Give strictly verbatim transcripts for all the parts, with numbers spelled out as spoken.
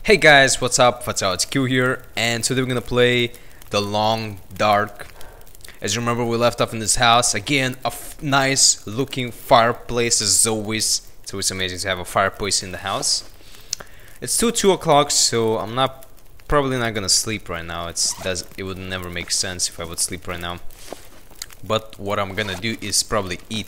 Hey guys, what's up? Fatal, it's Q here, and today we're gonna play The Long Dark. As you remember, we left off in this house. Again, a f nice looking fireplace as always. It's always amazing to have a fireplace in the house. It's still two o'clock, so I'm not probably not gonna sleep right now. It's does it would never make sense if I would sleep right now. But what I'm gonna do is probably eat.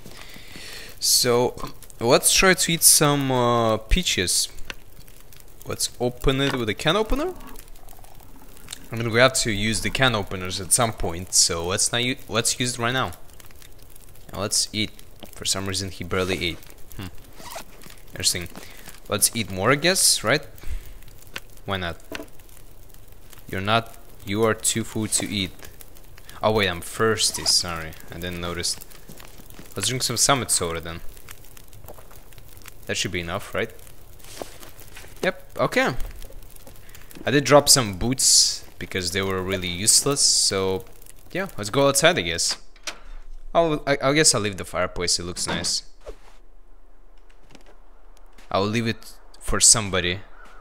So let's try to eat some uh, peaches. Let's open it with a can opener. I mean, we have to use the can openers at some point, so let's not use, let's use it right now. Now let's eat. For some reason, he barely ate. Hmm. Interesting. Let's eat more, I guess, right? Why not? You're not. You are too full to eat. Oh wait, I'm thirsty. Sorry, I didn't notice. Let's drink some Summit soda then. That should be enough, right? Yep, okay. I did drop some boots because they were really useless, so yeah, let's go outside, I guess. I'll, I, I guess I'll leave the fireplace, it looks nice. I'll leave it for somebody.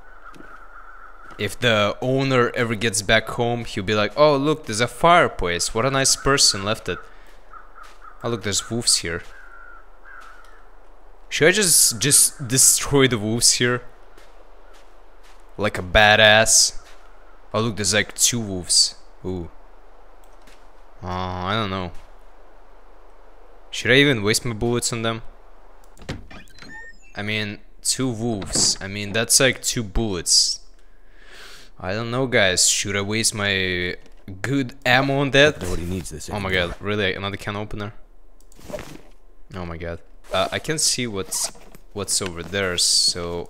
If the owner ever gets back home, he'll be like, oh look, there's a fireplace, what a nice person left it. Oh look, there's wolves here. Should I just, just destroy the wolves here? Like a badass. Oh look, there's like two wolves. Ooh. Oh, I don't know. Should I even waste my bullets on them? I mean, two wolves. I mean, that's like two bullets. I don't know, guys. Should I waste my good ammo on that? Nobody needs this. Oh my god, really? Another can opener? Oh my god. Uh, I can see what's what's over there, so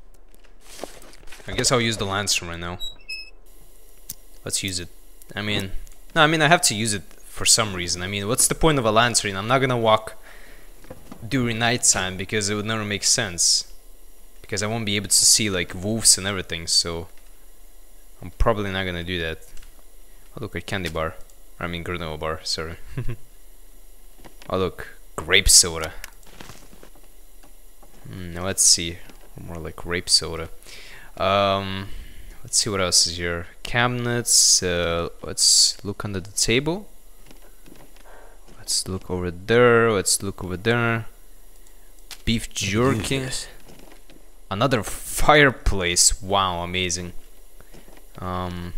I guess I'll use the lantern right now. Let's use it. I mean, no, I mean I have to use it for some reason. I mean, what's the point of a lantern? I'm not gonna walk during nighttime because it would never make sense. Because I won't be able to see like wolves and everything, so I'm probably not gonna do that. Oh look, a candy bar. I mean granola bar, sorry. Oh look, grape soda. Mm, now let's see. More like grape soda. Um, let's see what else is here. Cabinets. Uh, let's look under the table. Let's look over there. Let's look over there. Beef jerky. Another fireplace. Wow, amazing. Um,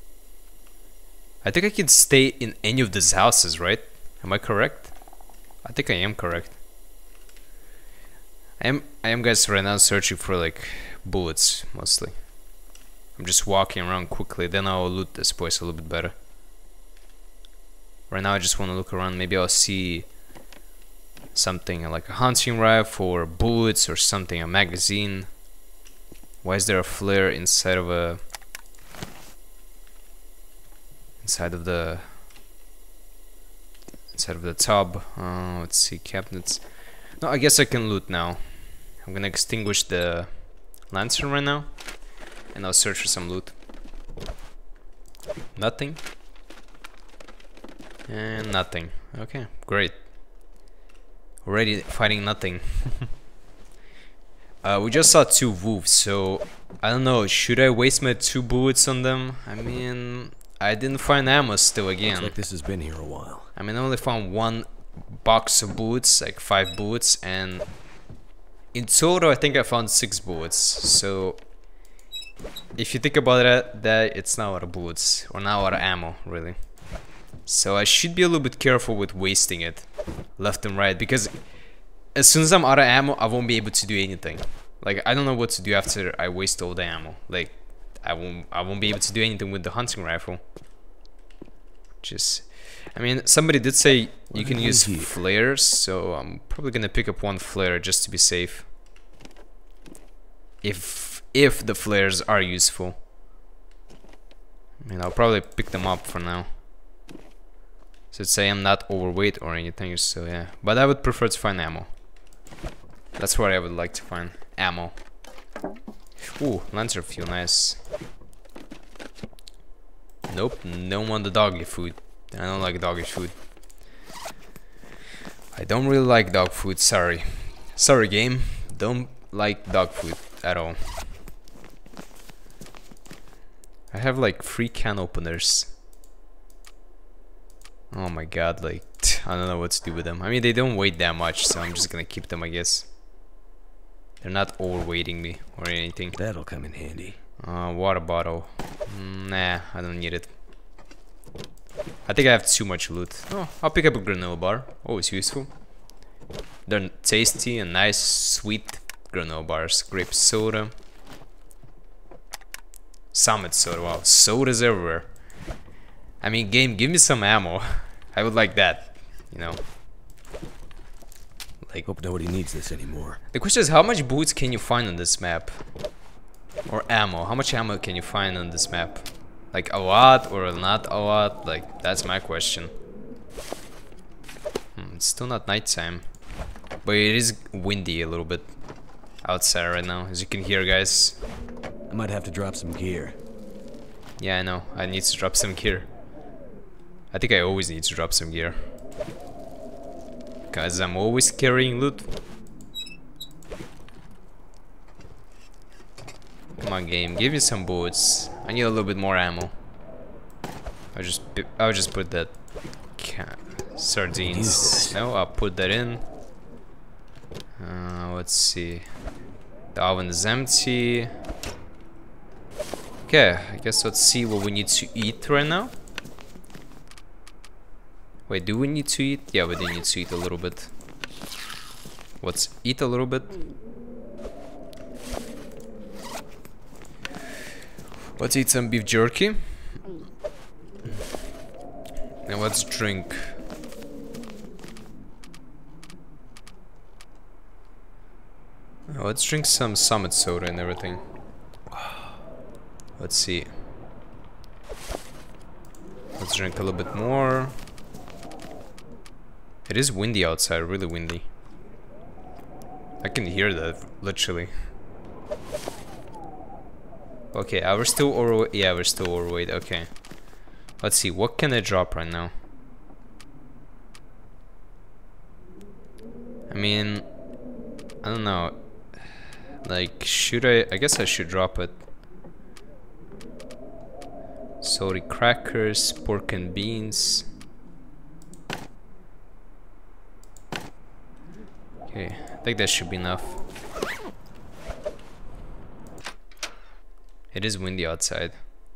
I think I can stay in any of these houses, right? Am I correct? I think I am correct. I am. I am, guys, right now searching for like bullets mostly. I'm just walking around quickly, then I'll loot this place a little bit better. Right now I just want to look around, maybe I'll see something like a hunting rifle or bullets or something, a magazine. Why is there a flare inside of a inside of the inside of the tub? Uh, let's see, cabinets. No, I guess I can loot now. I'm gonna extinguish the lantern right now, and I'll search for some loot. Nothing. And nothing. Okay, great. Already fighting nothing. uh, we just saw two wolves, so I don't know. Should I waste my two bullets on them? I mean, I didn't find ammo still again. Looks like this has been here a while. I mean, I only found one box of bullets, like five bullets, and in total I think I found six bullets. So if you think about it, that it's not a lot of bullets, or not a lot of ammo, really. So I should be a little bit careful with wasting it left and right, because as soon as I'm out of ammo, I won't be able to do anything. Like, I don't know what to do after I waste all the ammo. Like, I won't I won't be able to do anything with the hunting rifle. Just, I mean, somebody did say you can use flares, so I'm probably gonna pick up one flare just to be safe. If if the flares are useful. I mean, I'll probably pick them up for now. So say I'm not overweight or anything, so yeah. But I would prefer to find ammo. That's what I would like to find. Ammo. Ooh, lantern feel nice. Nope, don't want the doggy food. I don't like doggy food. I don't really like dog food, sorry. Sorry game, don't like dog food at all. I have like three can openers. Oh my god, like, I don't know what to do with them. I mean, they don't weigh that much, so I'm just gonna keep them, I guess. They're not overweighting me or anything. That'll come in handy. Uh, water bottle. Mm, nah, I don't need it. I think I have too much loot. Oh, I'll pick up a granola bar. Always useful. They're tasty and nice, sweet granola bars. Grape soda. Summit soda. Wow, sodas everywhere. I mean, game, give me some ammo. I would like that, you know. Like, hope nobody needs this anymore. The question is, how much bullets can you find on this map? Or ammo? How much ammo can you find on this map? Like a lot or not a lot? Like, that's my question. Hmm, it's still not nighttime, but it is windy a little bit outside right now, as you can hear, guys. I might have to drop some gear. Yeah, I know. I need to drop some gear. I think I always need to drop some gear, cause I'm always carrying loot. Come on, game, give me some bullets. I need a little bit more ammo. I'll just I'll just put that can sardines. No, I'll put that in. Uh, let's see. The oven is empty. Okay, I guess let's see what we need to eat right now. Wait, do we need to eat? Yeah, we do need to eat a little bit. Let's eat a little bit. Let's eat some beef jerky. And let's drink. Let's drink some Summit soda and everything. Let's see. Let's drink a little bit more. It is windy outside, really windy. I can hear that, literally. Okay, are we still overweight? Yeah, we're still overweight, okay. Let's see, what can I drop right now? I mean, I don't know. Like, should I? I guess I should drop it. Salty crackers, pork and beans. Okay, I think that should be enough. It is windy outside.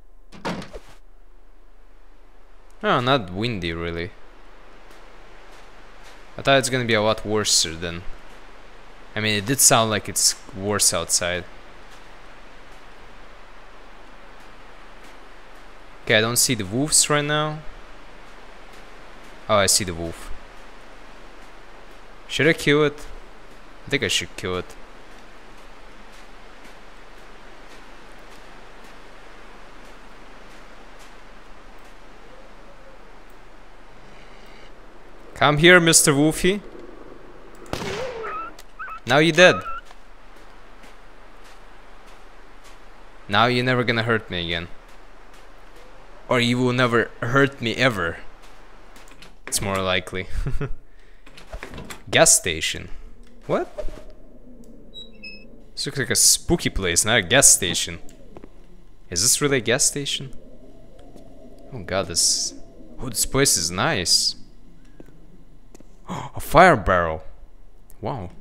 Oh, not windy really. I thought it's gonna be a lot worse than... I mean, it did sound like it's worse outside. Okay, I don't see the wolves right now. Oh, I see the wolf. Should I kill it? I think I should kill it. Come here, Mister Wolfie. Now you're dead. Now you're never gonna hurt me again. Or you will never hurt me ever. It's more likely. Gas station. What? This looks like a spooky place, not a gas station. Is this really a gas station? Oh god, this... Oh, this place is nice. A fire barrel. Wow.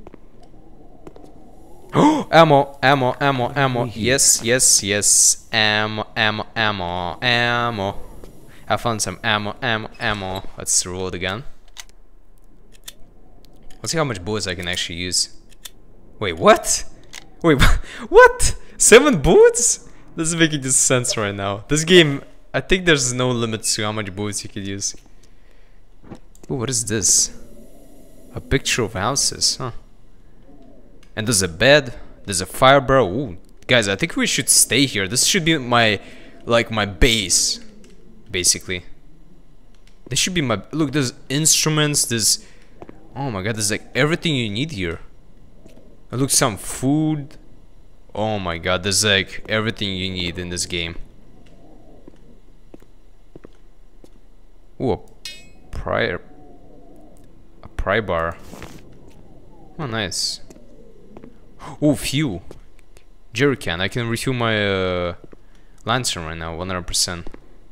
Oh, ammo, ammo, ammo, ammo. Yes, yes, yes. Ammo, ammo, ammo, ammo. I found some ammo, ammo, ammo. Let's roll the gun. Let's see how much bullets I can actually use. Wait, what? Wait, what? Seven bullets? Doesn't make any sense right now. This game, I think there's no limit to how much bullets you can use. Ooh, what is this? A picture of houses, huh? And there's a bed, there's a fire barrel. Ooh, guys, I think we should stay here. This should be my, like, my base, basically. This should be my, look, there's instruments, there's, oh my god, there's like everything you need here. And look, some food. Oh my god, there's like everything you need in this game. Ooh, a prior, a pry bar. Oh, nice. Oh, fuel. Jerry can. I can refuel my uh, lantern right now, one hundred percent.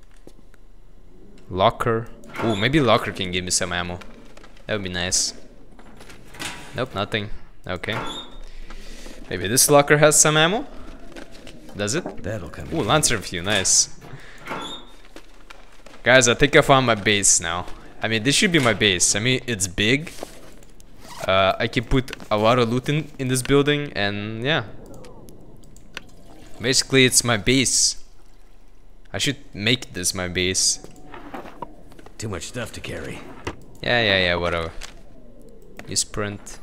Locker. Ooh, maybe locker can give me some ammo. That would be nice. Nope, nothing. Okay. Maybe this locker has some ammo? Does it? That'll come. Ooh, lantern view, nice. Guys, I think I found my base now. I mean, this should be my base. I mean, it's big. Uh, I can put a lot of loot in, in this building, and yeah. Basically, it's my base. I should make this my base. Too much stuff to carry. Yeah, yeah, yeah, whatever. You sprint.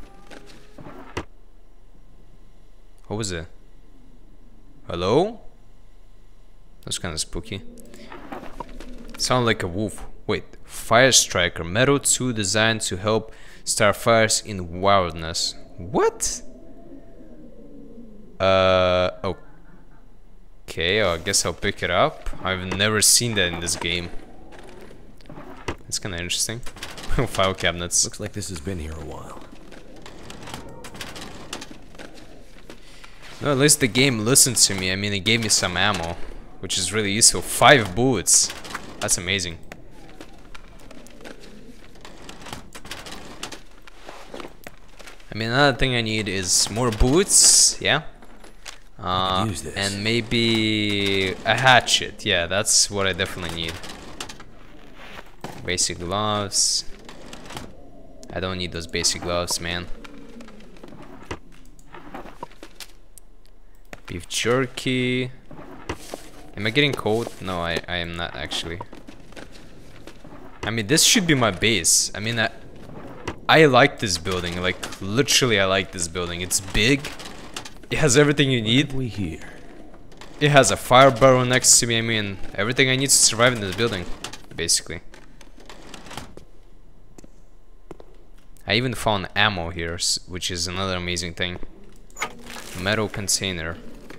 What was it? Hello? That's kind of spooky. Sound like a wolf. Wait, Fire Striker, Metal two designed to help start fires in wildness. What? Uh, okay, I guess I'll pick it up. I've never seen that in this game. It's kind of interesting. File cabinets. Looks like this has been here a while. No, at least the game listened to me. I mean, it gave me some ammo, which is really useful. Five bullets. That's amazing. I mean, another thing I need is more bullets. Yeah. Uh, use this. And maybe a hatchet. Yeah, that's what I definitely need. Basic gloves. I don't need those basic gloves, man. Beef jerky. Am I getting cold? No, I, I am not actually. I mean, this should be my base. I mean, I, I like this building. Like, literally, I like this building. It's big. It has everything you need. We here. It has a fire barrel next to me. I mean, everything I need to survive in this building, basically. I even found ammo here, which is another amazing thing. Metal container.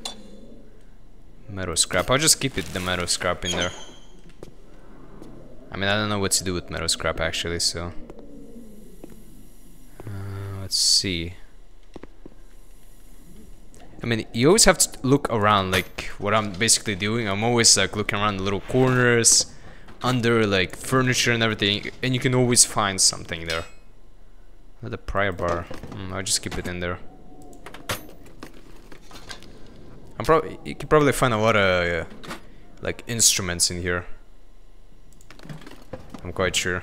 Metal scrap. I'll just keep it the metal scrap in there. I mean, I don't know what to do with metal scrap actually, so. Uh, let's see. I mean, you always have to look around, like what I'm basically doing. I'm always like looking around the little corners, under like furniture and everything, and you can always find something there. The pry bar. Mm, I'll just keep it in there. I'm probably you can probably find a lot of uh, like instruments in here. I'm quite sure.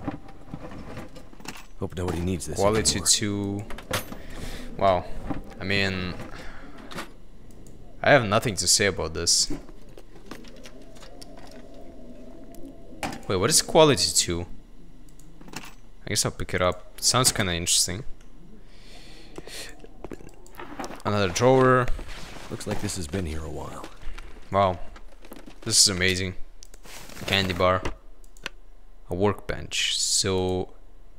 Hope nobody needs this. Quality anymore. two. Wow. I mean, I have nothing to say about this. Wait, what is quality two? I guess I'll pick it up. Sounds kind of interesting. Another drawer. Looks like this has been here a while. Wow, this is amazing. Candy bar. A workbench. So,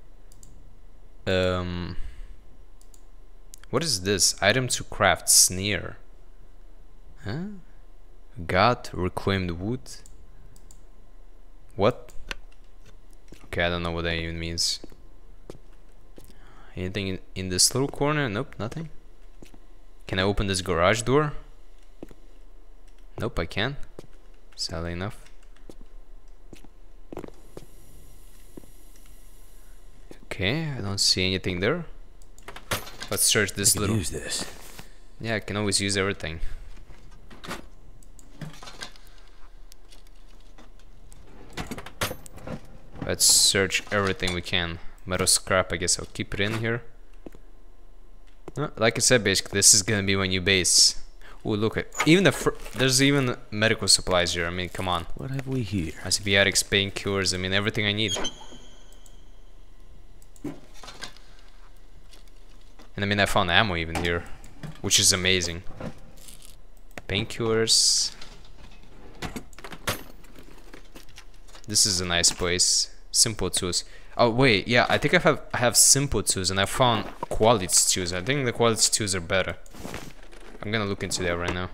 um, what is this? Item to craft snare. Huh? God, reclaimed wood. What? Okay, I don't know what that even means. Anything in, in this little corner? Nope, nothing. Can I open this garage door? Nope, I can. Sadly enough. Okay, I don't see anything there. Let's search this I can little. use this. Yeah, I can always use everything. Let's search everything we can. Metal scrap, I guess I'll keep it in here. Uh, Like I said, basically, this is gonna be my new base. Oh, look at even the fr there's even medical supplies here. I mean, come on. What have we here? Antibiotics, painkillers. I mean, everything I need. And I mean, I found ammo even here, which is amazing. Painkillers. This is a nice place. Simple tools. Oh wait, yeah, I think I have I have simple tools, and I found quality tools. I think the quality tools are better. I'm gonna look into that right now.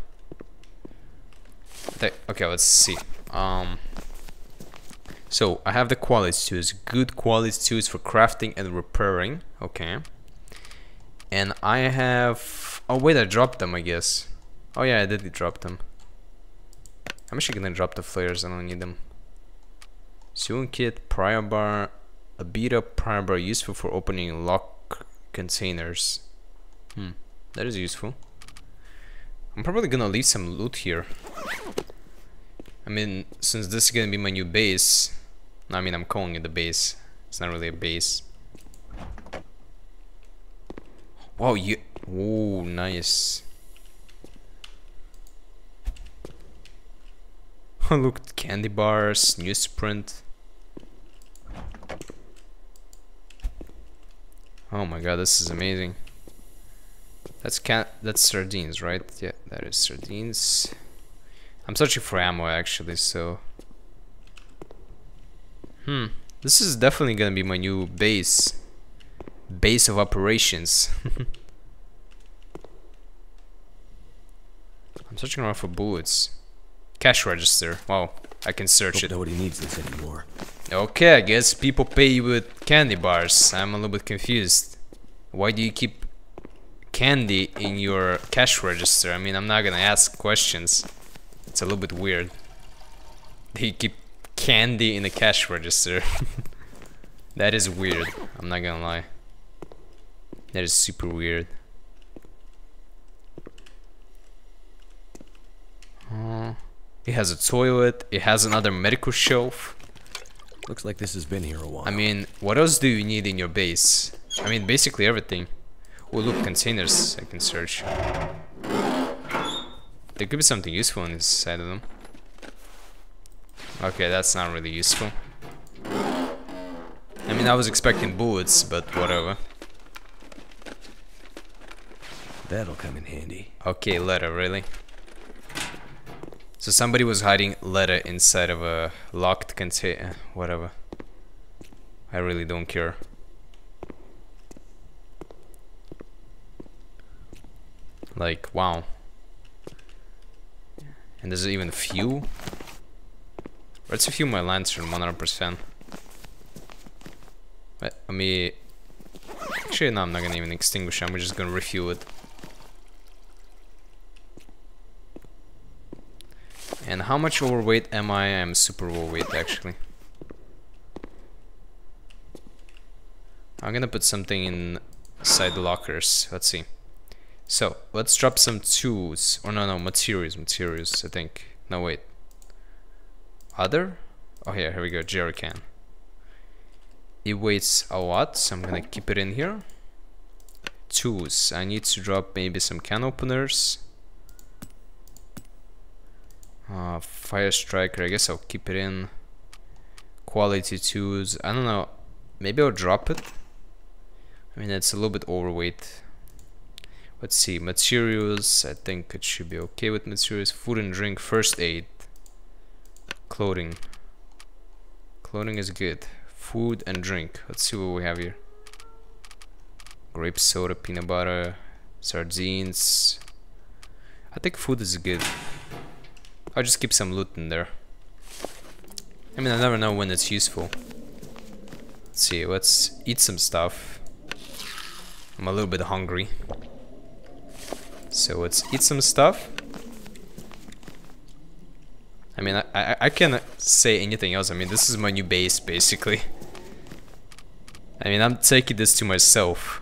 Th okay, let's see. Um. So I have the quality tools, good quality tools for crafting and repairing. Okay. And I have. Oh wait, I dropped them, I guess. Oh yeah, I did drop them. I'm actually gonna drop the flares, I don't need them. Sewing kit, pry bar, a beat up pry bar useful for opening lock containers. Hmm, that is useful. I'm probably gonna leave some loot here. I mean, since this is gonna be my new base, I mean, I'm calling it the base. It's not really a base. Wow, you. Oh, nice. Look, candy bars, newsprint. Oh my god, this is amazing. That's cat. That's sardines, right? Yeah, that is sardines. I'm searching for ammo actually, so. Hmm. This is definitely gonna be my new base. Base of operations. I'm searching around for bullets. Cash register. Wow, I can search it. Nobody needs this anymore. Okay, I guess people pay you with candy bars. I'm a little bit confused. Why do you keep candy in your cash register? I mean, I'm not gonna ask questions. It's a little bit weird. They keep candy in the cash register. That is weird. I'm not gonna lie. That is super weird. Uh, it has a toilet. It has another medical shelf. Looks like this has been here a while. I mean, what else do you need in your base? I mean, basically everything. Oh, look, containers I can search. There could be something useful inside of them. Okay, that's not really useful. I mean, I was expecting bullets, but whatever. That'll come in handy. Okay, letter, really? So somebody was hiding letter inside of a locked container, whatever. I really don't care. Like, wow. And there's even fuel. Let's fuel my lantern one hundred percent. Let me... Actually, no, I'm not gonna even extinguish it. I'm just gonna refuel it. And how much overweight am I? I'm super overweight, actually. I'm gonna put something inside the lockers. Let's see. So, let's drop some tools. Or no, no, materials, materials, I think. No, wait. Other? Oh, yeah, here we go, jerry can. It weighs a lot, so I'm gonna keep it in here. Tools. I need to drop maybe some can openers. Uh, fire striker, I guess I'll keep it in. Quality tools, I don't know. Maybe I'll drop it. I mean, it's a little bit overweight. Let's see, materials, I think it should be okay with materials. Food and drink, first aid. Clothing. Clothing is good. Food and drink. Let's see what we have here. Grape soda, peanut butter, sardines. I think food is good. I'll just keep some loot in there. I mean, I never know when it's useful. Let's see, let's eat some stuff. I'm a little bit hungry. So let's eat some stuff. I mean, I, I, I can't say anything else. I mean, this is my new base, basically. I mean, I'm taking this to myself.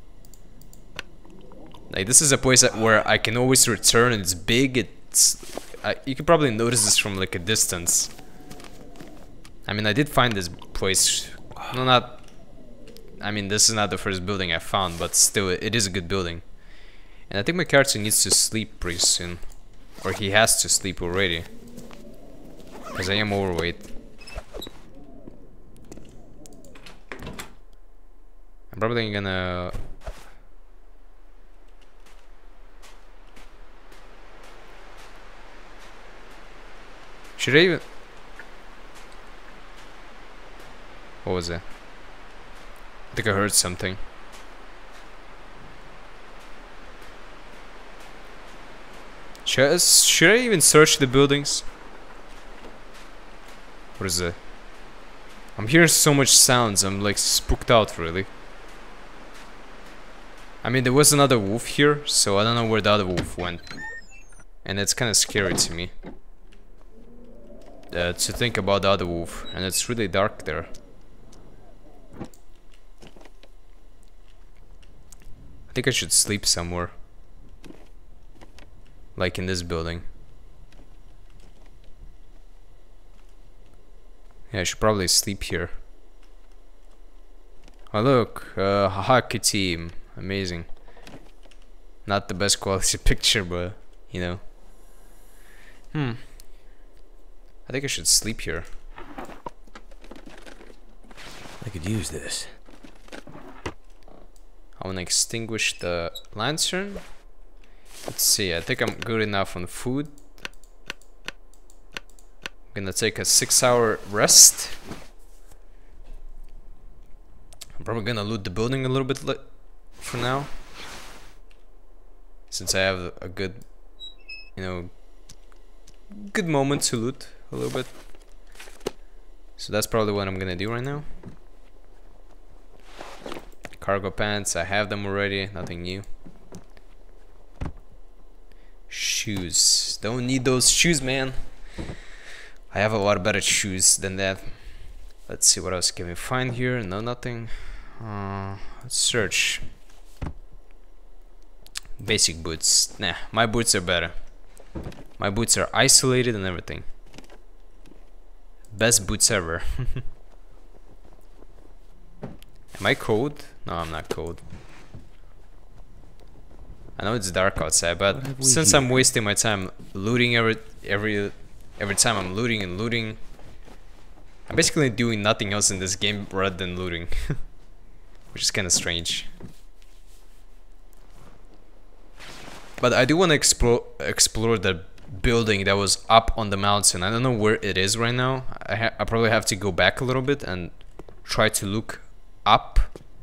Like, this is a place that, where I can always return. It's big. It's I, you can probably notice this from like a distance. I mean, I did find this place. No, not. I mean, this is not the first building I found, but still, it is a good building. And I think my character needs to sleep pretty soon, or he has to sleep already. Because I am overweight. I'm probably gonna... Should I even... What was it? I think I heard something. Should I, should I even search the buildings? What is it? I'm hearing so much sounds, I'm like spooked out really. I mean, there was another wolf here, so I don't know where the other wolf went. And it's kind of scary to me. uh, to think about the other wolf, and it's really dark there. I think I should sleep somewhere, like in this building. Yeah, I should probably sleep here. Oh look, uh, hockey team, amazing. Not the best quality picture, but you know. Hmm. I think I should sleep here. I could use this. I want to extinguish the lantern. Let's see, I think I'm good enough on food. I'm gonna take a six hour rest. I'm probably gonna loot the building a little bit for now, since I have a good, you know, good moment to loot a little bit. So that's probably what I'm gonna do right now. Cargo pants, I have them already, nothing new. Shoes, don't need those shoes, man. I have a lot better shoes than that. Let's see, what else can we find here? No, nothing. Uh, let's search. Basic boots. Nah, my boots are better. My boots are isolated and everything. Best boots ever. Am I cold? No, I'm not cold. I know it's dark outside, but since here? I'm wasting my time looting every every every time I'm looting and looting, I'm basically doing nothing else in this game rather than looting, which is kind of strange. But I do want to explore explore the building that was up on the mountain. I don't know where it is right now. I, ha I probably have to go back a little bit and try to look up,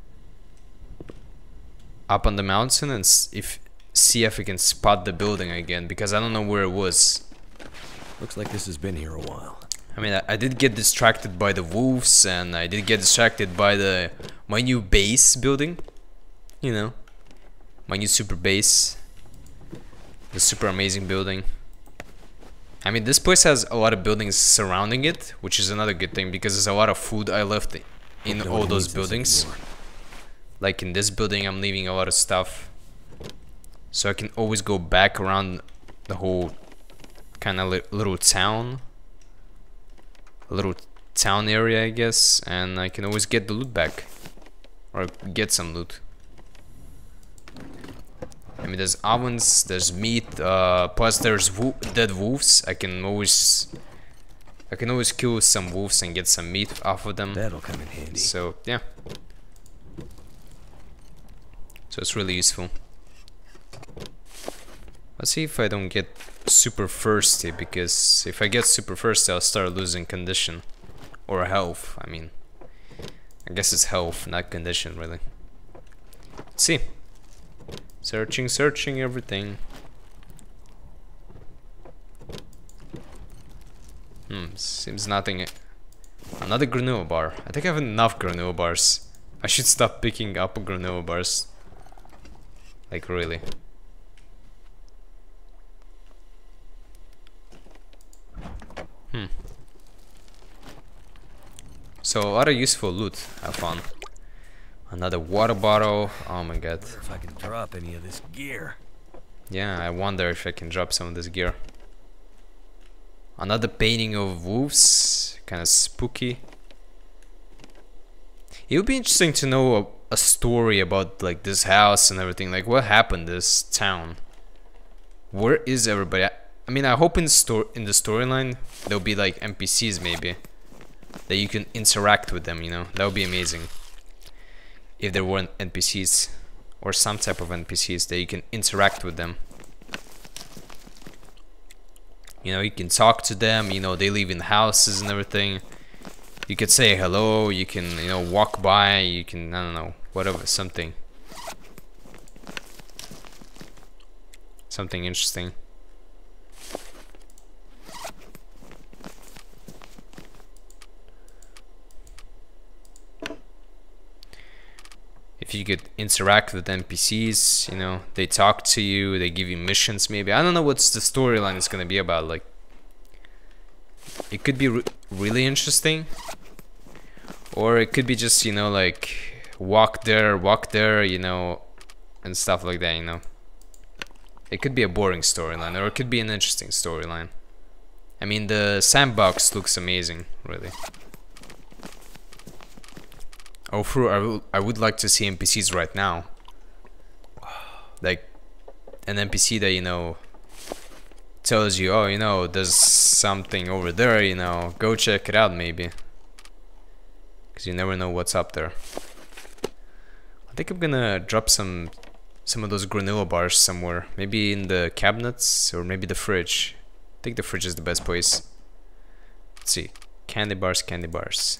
up on the mountain and s if see if we can spot the building again, because I don't know where it was. Looks like this has been here a while. I mean, I, I did get distracted by the wolves, and I did get distracted by the my new base building. You know, my new super base. The super amazing building. I mean, this place has a lot of buildings surrounding it, which is another good thing, because there's a lot of food I left in all those buildings. Like in this building, I'm leaving a lot of stuff, so I can always go back around the whole kind of li little town, a little town area, I guess, and I can always get the loot back, or get some loot. I mean, there's ovens, there's meat, uh, plus there's wo dead wolves. I can always, I can always kill some wolves and get some meat off of them. That'll come in handy. So yeah, so it's really useful. Let's see if I don't get super thirsty, because if I get super thirsty, I'll start losing condition or health. I mean, I guess it's health, not condition, really. Let's see. Searching, searching everything. Hmm, seems nothing. Another granola bar. I think I have enough granola bars. I should stop picking up granola bars. Like, really. Hmm. So, a lot of useful loot I found. Another water bottle. Oh my god. If I can drop any of this gear. Yeah, I wonder if I can drop some of this gear. Another painting of wolves. Kind of spooky. It would be interesting to know a, a story about like this house and everything. Like, what happened to this town? Where is everybody? I, I mean, I hope in, sto in the storyline there'll be like N P Cs maybe, that you can interact with them, you know? That would be amazing. If there weren't N P Cs, or some type of N P Cs that you can interact with them. You know, you can talk to them, you know, they live in houses and everything. You could say hello, you can, you know, walk by, you can, I don't know, whatever, something. Something interesting. If you could interact with N P Cs, you know, they talk to you, they give you missions maybe. I don't know what's the storyline is gonna be about, like, it could be re really interesting, or it could be just, you know, like walk there, walk there, you know, and stuff like that, you know. It could be a boring storyline, or it could be an interesting storyline. I mean, the sandbox looks amazing, really. Oh, through I, will, I would like to see N P Cs right now. Like, an N P C that, you know, tells you, oh, you know, there's something over there, you know, go check it out, maybe. Because you never know what's up there. I think I'm gonna drop some some of those granola bars somewhere. Maybe in the cabinets, or maybe the fridge. I think the fridge is the best place. Let's see. Candy bars, candy bars.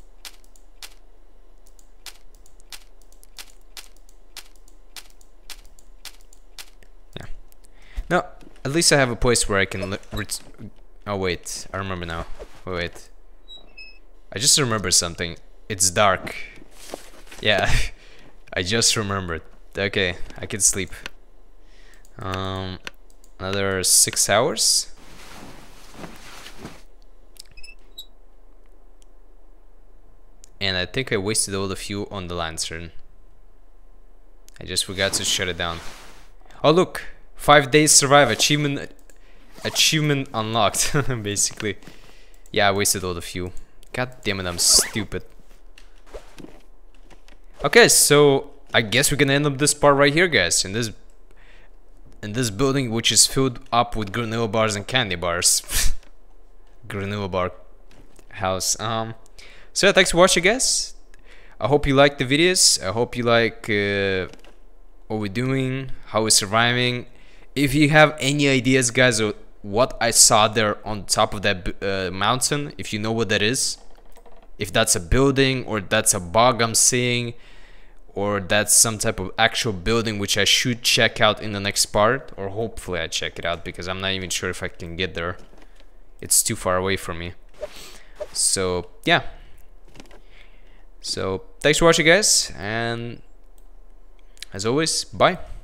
Yeah. No, at least I have a place where I can... Oh, wait. I remember now. Wait, wait. I just remembered something. It's dark. Yeah. I just remembered. Okay, I can sleep. Um, another six hours. And I think I wasted all the fuel on the lantern. I just forgot to shut it down. Oh look, five days survive achievement. Achievement unlocked, basically. Yeah, I wasted all the fuel. God damn it, I'm stupid. Okay, so I guess we can end up this part right here, guys. In this, in this building, which is filled up with granola bars and candy bars. Granola bar house. Um. So yeah, thanks for watching, guys. I hope you like the videos. I hope you like uh, what we're doing, how we're surviving. If you have any ideas, guys, of what I saw there on top of that uh, mountain, if you know what that is, if that's a building or that's a bug I'm seeing, or that's some type of actual building which I should check out in the next part, or hopefully I check it out, because I'm not even sure if I can get there. It's too far away from me. So yeah. So thanks for watching, guys, and as always, bye.